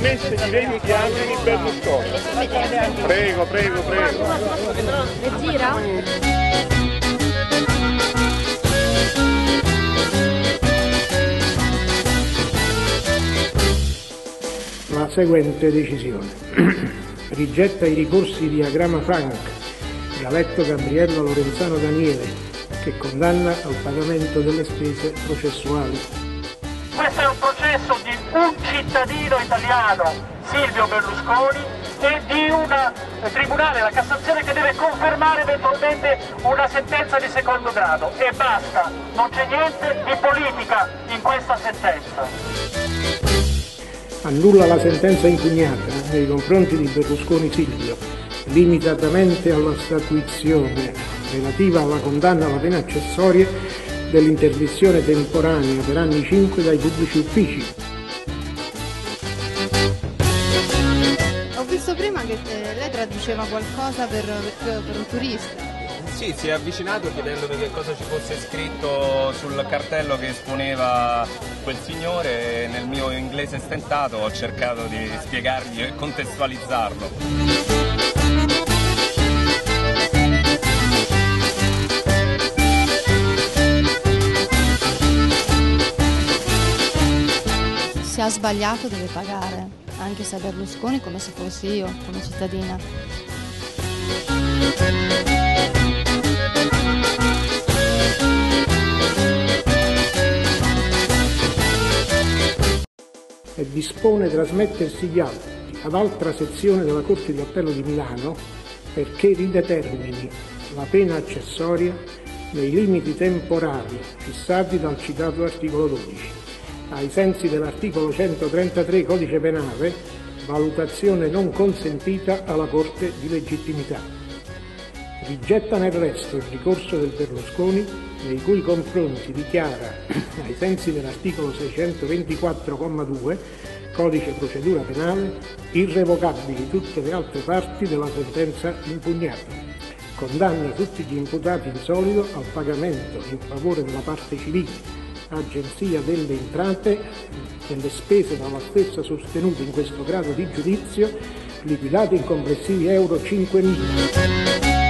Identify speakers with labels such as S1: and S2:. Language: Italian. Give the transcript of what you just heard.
S1: promesse di 20 anni di Berlusconi. Prego, prego, prego.
S2: Le gira?
S3: La seguente decisione. Rigetta i ricorsi di Agrama Frank, Galetto Gabriella Lorenzano Daniele, che condanna al pagamento delle spese processuali.
S4: Questo è un processo di un cittadino italiano, Silvio Berlusconi, e di un tribunale, la Cassazione, che deve confermare eventualmente una sentenza di secondo grado. E basta, non c'è niente di politica in questa sentenza.
S3: Annulla la sentenza impugnata nei confronti di Berlusconi Silvio, limitatamente alla statuizione relativa alla condanna alla pena accessoria dell'interdizione temporanea per anni 5 dai pubblici uffici.
S2: Ho visto prima che lei traduceva qualcosa per un turista.
S5: Sì, si è avvicinato chiedendomi che cosa ci fosse scritto sul cartello che esponeva quel signore e nel mio inglese stentato ho cercato di spiegargli e contestualizzarlo.
S2: Se ha sbagliato deve pagare, anche se è Berlusconi, come se fossi io, come cittadina.
S3: E dispone trasmettersi gli atti ad altra sezione della Corte di Appello di Milano perché ridetermini la pena accessoria nei limiti temporali fissati dal citato articolo 12. Ai sensi dell'articolo 133 Codice Penale, valutazione non consentita alla Corte di legittimità. Rigetta nel resto il ricorso del Berlusconi, nei cui confronti dichiara, ai sensi dell'articolo 624,2 Codice Procedura Penale, irrevocabili tutte le altre parti della sentenza impugnata. Condanna tutti gli imputati in solido al pagamento in favore della parte civile, Agenzia delle Entrate, delle spese dalla stessa sostenute in questo grado di giudizio, liquidate in complessivi euro 5.000.